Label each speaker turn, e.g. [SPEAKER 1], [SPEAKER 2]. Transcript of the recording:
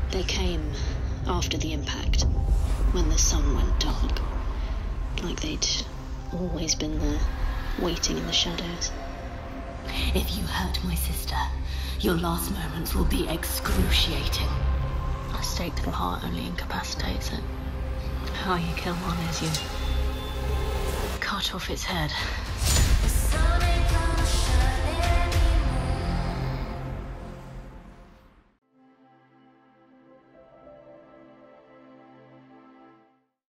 [SPEAKER 1] They came after the impact, when the sun went dark. Like they'd always been there, waiting in the shadows.
[SPEAKER 2] If you hurt my sister, your last moments will be excruciating.
[SPEAKER 1] A stake to the heart only incapacitates it. How you kill one is you cut off its head.
[SPEAKER 3] The sun ain't gonna shine.